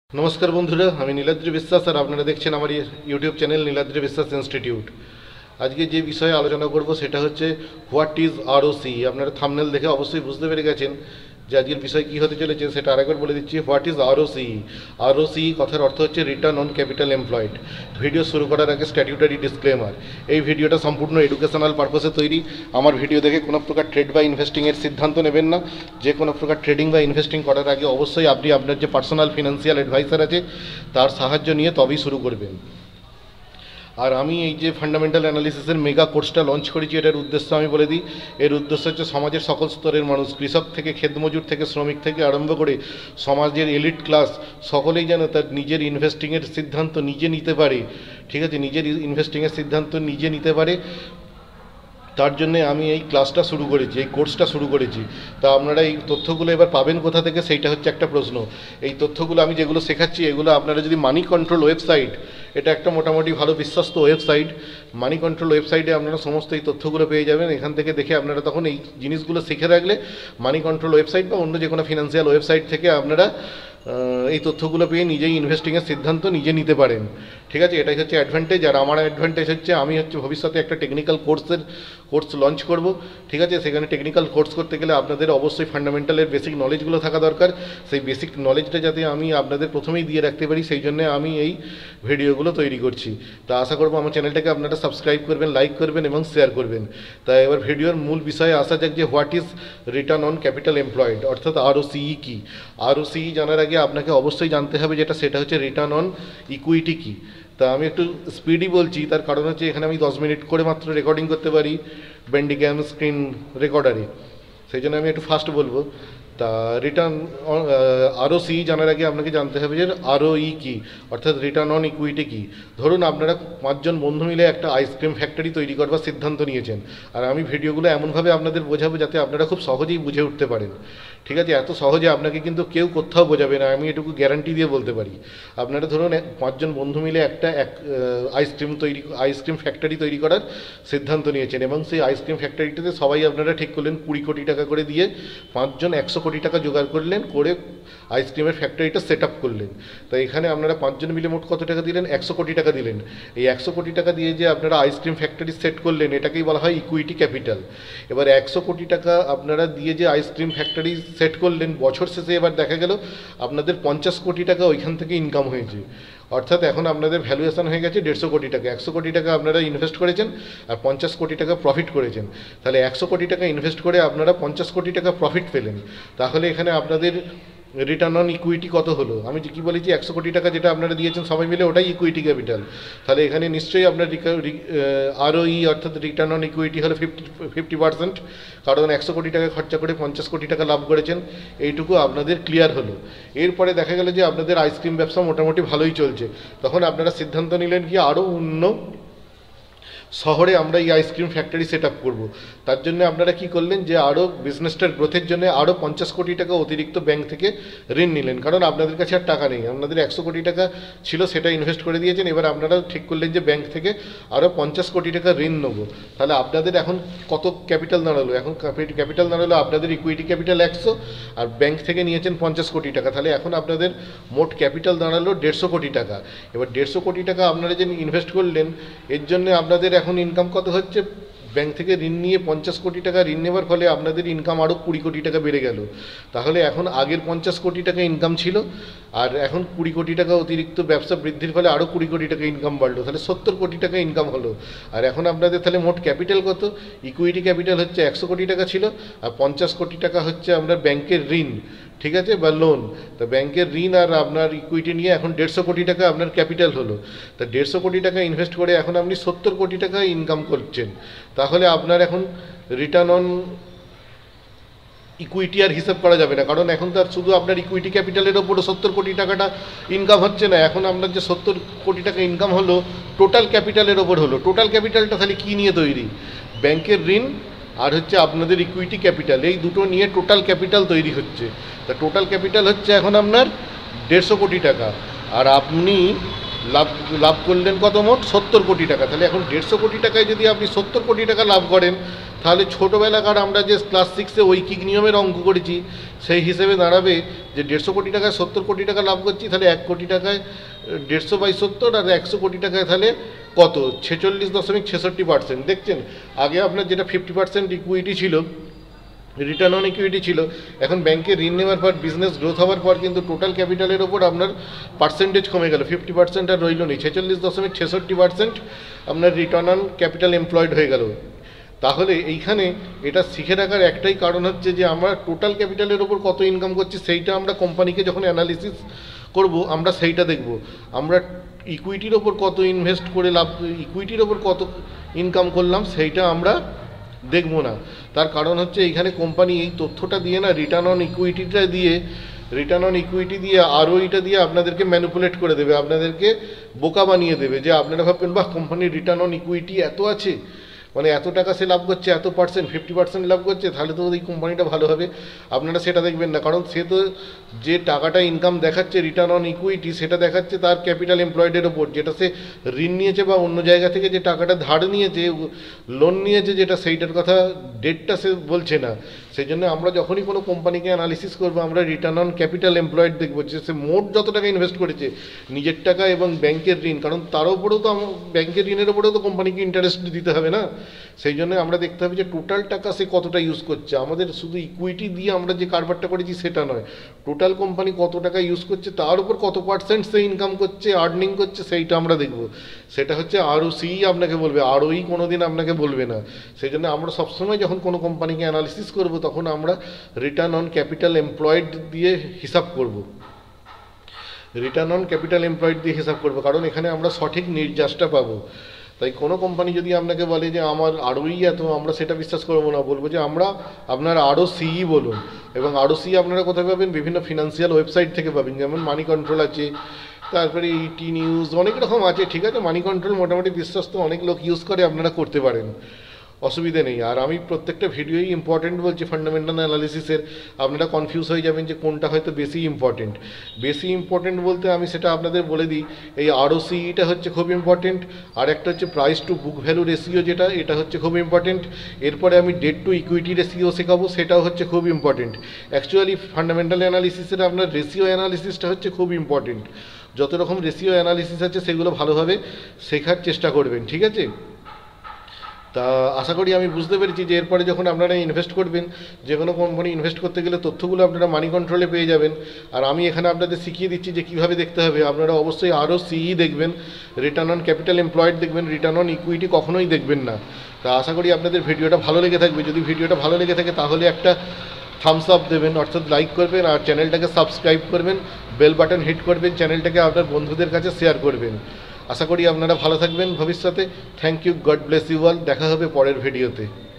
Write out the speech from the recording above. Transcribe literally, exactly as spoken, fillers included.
नमस्कार बंधुरा हमें नीलाद्री विश्वास और आपनारा देखছেন আমার यूट्यूब चैनल नीलाद्री विश्वास इंस्टीट्यूट। आज के जे विषय आलोचना करब सेटा होच्छे व्हाट इज आरओसी। आपनारा थाम्बनेल देखे अवश्य बुझते पेरे गेছেন যে আজকের বিষয় কী হতে চলেছে সেটা আরেকবার বলে দিচ্ছি। What is ROC. আরওসি কথার অর্থ হচ্ছে return on capital employed. Video শুরু করার আগে স্ট্যাটিউটারি ডিসক্লেমার, এই ভিডিওটা সম্পূর্ণ এডুকেশনাল পারপাসে তৈরি। আমার ভিডিও দেখে কোনো প্রকার ট্রেড বা ইনভেস্টিংয়ের সিদ্ধান্ত নেবেন না। যে কোনো প্রকার ট্রেডিং বা ইনভেস্টিং করার আগে অবশ্যই আপনি আপনার যে পার্সোনাল ফিনান্সিয়াল অ্যাডভাইসার আছে তার সাহায্য নিয়ে তবেই শুরু করবেন। আর আমি এই যে ফান্ডামেন্টাল অ্যানালিসিসের মেগা কোর্সটা লঞ্চ করেছি, এটার উদ্দেশ্য আমি বলে দিই। এর উদ্দেশ্য হচ্ছে সমাজের সকল স্তরের মানুষ, কৃষক থেকে ক্ষেতমজুর থেকে শ্রমিক থেকে আরম্ভ করে সমাজের এলিট ক্লাস সকলেই যেন তার নিজের ইনভেস্টিংয়ের সিদ্ধান্ত নিজে নিতে পারে। ঠিক আছে, নিজের ইনভেস্টিংয়ের সিদ্ধান্ত নিজে নিতে পারে, তার জন্য আমি এই ক্লাসটা শুরু করেছি, এই কোর্সটা শুরু করেছি। তা আপনারা এই তথ্যগুলো এবার পাবেন কোথা থেকে, সেইটা হচ্ছে একটা প্রশ্ন। এই তথ্যগুলো আমি যেগুলো শেখাচ্ছি এগুলো আপনারা যদি মানি কন্ট্রোল ওয়েবসাইট, এটা একটা মোটামুটি ভালো বিশ্বস্ত ওয়েবসাইট, মানি কন্ট্রোল ওয়েবসাইটে আপনারা সমস্ত এই তথ্যগুলো পেয়ে যাবেন। এখান থেকে দেখে আপনারা তখন এই জিনিসগুলো শিখে রাখলে মানি কন্ট্রোল ওয়েবসাইট বা অন্য যে কোনো ফিনান্সিয়াল ওয়েবসাইট থেকে আপনারা এই তথ্যগুলো পেয়ে নিজেই ইনভেস্টিংয়ের সিদ্ধান্ত নিজে নিতে পারেন। ঠিক আছে, এটাই হচ্ছে অ্যাডভান্টেজ। আর আমার অ্যাডভান্টেজ হচ্ছে আমি হচ্ছে ভবিষ্যতে একটা টেকনিক্যাল কোর্সের কোর্স লঞ্চ করব। ঠিক আছে, সেখানে টেকনিক্যাল কোর্স করতে গেলে আপনাদের অবশ্যই ফান্ডামেন্টালের বেসিক নলেজগুলো থাকা দরকার। সেই বেসিক নলেজটা যাতে আমি আপনাদের প্রথমেই দিয়ে রাখতে পারি সেই জন্য আমি এই ভিডিওগুলো তৈরি করছি। তা আশা করবো আমার চ্যানেলটাকে আপনারা সাবস্ক্রাইব করবেন, লাইক করবেন এবং শেয়ার করবেন। তাই এবার ভিডিওর মূল বিষয়ে আসা যাক যে what is return on capital employed, অর্থাৎ আরওসিই কি। আরওসিই জানার আগে আপনাকে অবশ্যই জানতে হবে যেটা, সেটা হচ্ছে রিটার্ন অন ইকুইটি কি। তা আমি একটু স্পিডি বলছি, তার কারণ হচ্ছে এখানে আমি দশ মিনিট করে মাত্র রেকর্ডিং করতে পারি ব্যান্ডিক্যাম স্ক্রিন রেকর্ডারে, সেই জন্য আমি একটু ফাস্ট বলবো। তা রিটার্ন আরওসি জানার আগে আপনাকে জানতে হবে যে আরওই কি, অর্থাৎ রিটার্ন অন ইকুইটি কি। ধরুন আপনারা পাঁচজন বন্ধু মিলে একটা আইসক্রিম ফ্যাক্টরি তৈরি করবার সিদ্ধান্ত নিয়েছেন, আর আমি ভিডিওগুলো এমনভাবে আপনাদের বোঝাবো যাতে আপনারা খুব সহজেই বুঝে উঠতে পারেন। ঠিক আছে, এত সহজে আপনাকে কিন্তু কেউ কোথাও বোঝাবে না, আমি এটুকু গ্যারান্টি দিয়ে বলতে পারি। আপনারা ধরুন পাঁচজন বন্ধু মিলে একটা এক আইসক্রিম তৈরি আইসক্রিম ফ্যাক্টরি তৈরি করার সিদ্ধান্ত নিয়েছেন এবং সেই আইসক্রিম ফ্যাক্টরিটাতে সবাই আপনারা ঠিক করলেন কুড়ি কোটি টাকা করে দিয়ে পাঁচজন একশো কোটি টাকা জোগাড় করলেন, করে আইসক্রিমের ফ্যাক্টরিটা সেট আপ করলেন। তো এখানে আপনারা পাঁচজন মিলে মোট কত টাকা দিলেন? একশো কোটি টাকা দিলেন। এই একশো কোটি টাকা দিয়ে যে আপনারা আইসক্রিম ফ্যাক্টরি সেট করলেন এটাকেই বলা হয় ইকুইটি ক্যাপিটাল। এবার একশো কোটি টাকা আপনারা দিয়ে যে আইসক্রিম ফ্যাক্টরি সেট করলেন, বছর শেষে এবার দেখা গেল আপনাদের পঞ্চাশ কোটি টাকা ওইখান থেকে ইনকাম হয়েছে। অর্থাৎ এখন আপনাদের ভ্যালুয়েশন হয়ে গেছে দেড়শো কোটি টাকা। একশো কোটি টাকা আপনারা ইনভেস্ট করেছেন আর পঞ্চাশ কোটি টাকা প্রফিট করেছেন। তাহলে একশো কোটি টাকা ইনভেস্ট করে আপনারা পঞ্চাশ কোটি টাকা প্রফিট পেলেন। তাহলে এখানে আপনাদের রিটার্ন অন ইকুইটি কত হলো? আমি যে কী বলেছি, একশো কোটি টাকা যেটা আপনারা দিয়েছেন সবাই মিলে ওটাই ইকুইটি ক্যাপিটাল। তাহলে এখানে নিশ্চয়ই আপনার আরওই অর্থাৎ রিটার্ন অন ইকুইটি হলো ফিফটি ফিফটি পার্সেন্ট, কারণ একশো কোটি টাকা খরচা করে পঞ্চাশ কোটি টাকা লাভ করেছেন। এইটুকু আপনাদের ক্লিয়ার হলো। এরপরে দেখা গেল যে আপনাদের আইসক্রিম ব্যবসা মোটামুটি ভালোই চলছে, তখন আপনারা সিদ্ধান্ত নিলেন কি আরও অন্য শহরে আমরা এই আইসক্রিম ফ্যাক্টরি সেট আপ করবো। তার জন্য আপনারা কি করলেন যে আরও বিজনেসটার গ্রোথের জন্য আরও পঞ্চাশ কোটি টাকা অতিরিক্ত ব্যাংক থেকে ঋণ নিলেন, কারণ আপনাদের কাছে আর টাকা নেই। আপনাদের একশো কোটি টাকা ছিল সেটা ইনভেস্ট করে দিয়েছেন, এবার আপনারা ঠিক করলেন যে ব্যাংক থেকে আরও পঞ্চাশ কোটি টাকা ঋণ নেবো। তাহলে আপনাদের এখন কত ক্যাপিটাল দাঁড়ালো? এখন ক্যাপিটাল দাঁড়ালো আপনাদের ইকুইটি ক্যাপিটাল একশো আর ব্যাংক থেকে নিয়েছেন পঞ্চাশ কোটি টাকা। তাহলে এখন আপনাদের মোট ক্যাপিটাল দাঁড়ালো দেড়শো কোটি টাকা। এবার দেড়শো কোটি টাকা আপনারা যে ইনভেস্ট করলেন এর জন্য আপনাদের এখন ইনকাম কত হচ্ছে? ব্যাংক থেকে ঋণ নিয়ে পঞ্চাশ কোটি টাকা ঋণ নেওয়ার ফলে আপনাদের ইনকাম আরও কুড়ি কোটি টাকা বেড়ে গেল। তাহলে এখন আগের পঞ্চাশ কোটি টাকা ইনকাম ছিল আর এখন কুড়ি কোটি টাকা অতিরিক্ত ব্যবসা বৃদ্ধির ফলে আরও কুড়ি কোটি টাকা ইনকাম বাড়লো, তাহলে সত্তর কোটি টাকা ইনকাম হলো। আর এখন আপনাদের তাহলে মোট ক্যাপিটাল কত? ইকুইটি ক্যাপিটাল হচ্ছে একশো কোটি টাকা ছিল আর পঞ্চাশ কোটি টাকা হচ্ছে আপনার ব্যাংকের ঋণ, ঠিক আছে, বা লোন। তো ব্যাংকের ঋণ আর আপনার ইকুইটি নিয়ে এখন দেড়শো কোটি টাকা আপনার ক্যাপিটাল হলো। তা দেড়শো কোটি টাকা ইনভেস্ট করে এখন আপনি সত্তর কোটি টাকা ইনকাম করছেন। তাহলে আপনার এখন রিটার্ন অন ইকুইটি আর হিসাব করা যাবে না, কারণ এখন তার শুধু আপনার ইকুইটি ক্যাপিটালের ওপরে সত্তর কোটি টাকাটা ইনকাম হচ্ছে না। এখন আপনার যে সত্তর কোটি টাকা ইনকাম হলো টোটাল ক্যাপিটালের ওপর হলো। টোটাল ক্যাপিটালটা তাহলে কী নিয়ে তৈরি? ব্যাংকের ঋণ আর হচ্ছে আপনাদের ইকুইটি ক্যাপিটাল, এই দুটো নিয়ে টোটাল ক্যাপিটাল তৈরি হচ্ছে। তা টোটাল ক্যাপিটাল হচ্ছে এখন আপনার দেড়শো কোটি টাকা আর আপনি লাভ লাভ করলেন কত? মোট সত্তর কোটি টাকা। তাহলে এখন দেড়শো কোটি টাকায় যদি আপনি সত্তর কোটি টাকা লাভ করেন তাহলে ছোটোবেলাকার আমরা যে ক্লাস সিক্সে ঐকিক নিয়মের অঙ্ক করেছি সেই হিসেবে দাঁড়াবে যে দেড়শো কোটি টাকায় সত্তর কোটি টাকা লাভ করছি, তাহলে এক কোটি টাকায় দেড়শো বাই সত্তর, আর একশো কোটি টাকায় তাহলে কত, ছেচল্লিশ দশমিক ছেষট্টি পার্সেন্ট। দেখছেন আগে আপনার যেটা ফিফটি পার্সেন্ট ইকুইটি ছিল, রিটার্ন অন ইকুইটি ছিল, এখন ব্যাংকে ঋণ নেওয়ার পর বিজনেস গ্রোথ হওয়ার পর কিন্তু টোটাল ক্যাপিটালের ওপর আপনার পার্সেন্টেজ কমে গেল, ফিফটি পার্সেন্ট আর রইল নেই, ছেচল্লিশ দশমিক ছেষট্টি পার্সেন্ট আপনার রিটার্ন অন ক্যাপিটাল এমপ্লয়েড হয়ে গেল। তাহলে এইখানে এটা শিখে রাখার একটাই কারণ হচ্ছে যে আমরা টোটাল ক্যাপিটালের ওপর কত ইনকাম করছি সেইটা আমরা কোম্পানিকে যখন অ্যানালিসিস করব আমরা সেইটা দেখব। আমরা ইকুইটির ওপর কত ইনভেস্ট করে লাভ, ইকুইটির ওপর কত ইনকাম করলাম সেইটা আমরা দেখব না। তার কারণ হচ্ছে এইখানে কোম্পানি এই তথ্যটা দিয়ে না, রিটার্ন অন ইকুইটিটা দিয়ে, রিটার্ন অন ইকুইটি দিয়ে আরওইটা দিয়ে আপনাদেরকে ম্যানিপুলেট করে দেবে, আপনাদেরকে বোকা বানিয়ে দেবে। যে আপনারা ভাববেন বাহ কোম্পানির রিটার্ন অন ইকুইটি এত আছে, মানে এত টাকা সে লাভ করছে, এত পার্সেন্ট ফিফটি পার্সেন্ট লাভ করছে, তাহলে তো এই কোম্পানিটা ভালো হবে। আপনারা সেটা দেখবেন না, কারণ সে তো যে টাকাটা ইনকাম দেখাচ্ছে রিটার্ন অন ইকুইটি, সেটা দেখাচ্ছে তার ক্যাপিটাল এমপ্লয়েডের ওপর, যেটা সে ঋণ নিয়েছে বা অন্য জায়গা থেকে যে টাকাটা ধার নিয়েছে, লোন নিয়েছে যেটা, সেইটার কথা ডেটটা সে বলছে না। সেই জন্য আমরা যখনই কোনো কোম্পানিকে অ্যানালিসিস করবো আমরা রিটার্ন অন ক্যাপিটাল এমপ্লয়েড দেখবো, যে সে মোট যত টাকা ইনভেস্ট করেছে, নিজের টাকা এবং ব্যাংকের ঋণ, কারণ তার উপরেও তো ব্যাংকের ঋণের উপরেও তো কোম্পানিকে ইন্টারেস্ট দিতে হবে না। সেই জন্য আমরা দেখতে হবে যে টোটাল টাকা সে কতটা ইউজ করছে। আমাদের শুধু ইকুইটি দিয়ে আমরা যে কারবারটা করেছি সেটা নয়, টোটাল কোম্পানি কত টাকা ইউজ করছে, তার উপর কত পার্সেন্ট সে ইনকাম করছে, আর্নিং করছে, সেইটা আমরা দেখব। সেটা হচ্ছে আরওসি আপনাকে বলবে, আরওই কোনো দিন আপনাকে বলবে না। সেই জন্য আমরা সবসময় যখন কোনো কোম্পানিকে অ্যানালিসিস করব তখন আমরা রিটার্ন অন ক্যাপিটাল এমপ্লয়েড দিয়ে হিসাব করব, রিটার্ন অন ক্যাপিটাল এমপ্লয়েড দিয়ে হিসাব করব, কারণ এখানে আমরা সঠিক নির্যাসটা পাবো। তাই কোনো কোম্পানি যদি আপনাকে বলে যে আমার আরওই এত, আমরা সেটা বিশ্বাস করবো না, বলবো যে আমরা আপনার আরও সিই বলুন। এবং আরও সি আপনারা কোথায় পাবেন, বিভিন্ন ফিনান্সিয়াল ওয়েবসাইট থেকে পাবেন, যেমন মানি কন্ট্রোল আছে, তারপরে ইটি নিউজ, অনেক রকম আছে। ঠিক আছে, মানি কন্ট্রোল মোটামুটি বিশ্বস্ত, অনেক লোক ইউজ করে, আপনারা করতে পারেন, অসুবিধে নেই। আর আমি প্রত্যেকটা ভিডিওই ইম্পর্টেন্ট বলছি ফান্ডামেন্টাল অ্যানালিসিসের, আপনারা কনফিউজ হয়ে যাবেন যে কোনটা হয়তো বেশি ইম্পর্টেন্ট। বেশি ইম্পর্টেন্ট বলতে আমি সেটা আপনাদের বলে দিই, এই আরওসিটা হচ্ছে খুব ইম্পর্টেন্ট, আর একটা হচ্ছে price to book value ratio, যেটা এটা হচ্ছে খুব ইম্পর্টেন্ট। এরপরে আমি ডেট টু ইকুইটি রেশিও শেখাবো, সেটাও হচ্ছে খুব ইম্পর্টেন্ট। অ্যাকচুয়ালি ফান্ডামেন্টাল অ্যানালিসিসের আপনার রেশিও অ্যানালিসিসটা হচ্ছে খুব ইম্পর্টেন্ট। যত রকম রেশিও অ্যানালিসিস আছে সেগুলো ভালোভাবে শেখার চেষ্টা করবেন, ঠিক আছে। তা আশা করি আমি বুঝতে পেরেছি যে এরপরে যখন আপনারা ইনভেস্ট করবেন, যে কোনো কোম্পানি ইনভেস্ট করতে গেলে তথ্যগুলো আপনারা মানি কন্ট্রোলে পেয়ে যাবেন। আর আমি এখানে আপনাদের শিখিয়ে দিচ্ছি যে কীভাবে দেখতে হবে। আপনারা অবশ্যই আরও সিই দেখবেন, রিটার্ন অন ক্যাপিটাল এমপ্লয়েড দেখবেন, রিটার্ন অন ইকুইটি কখনোই দেখবেন না। তা আশা করি আপনাদের ভিডিওটা ভালো লেগে থাকবে। যদি ভিডিওটা ভালো লেগে থাকে তাহলে একটা থামস আপ দেবেন, অর্থাৎ লাইক করবেন, আর চ্যানেলটাকে সাবস্ক্রাইব করবেন, বেল বাটন হিট করবেন, চ্যানেলটাকে আপনার বন্ধুদের কাছে শেয়ার করবেন। আশা করি আপনারা ভালো থাকবেন ভবিষ্যতে। Thank you, God bless you all. দেখা হবে পরের ভিডিওতে।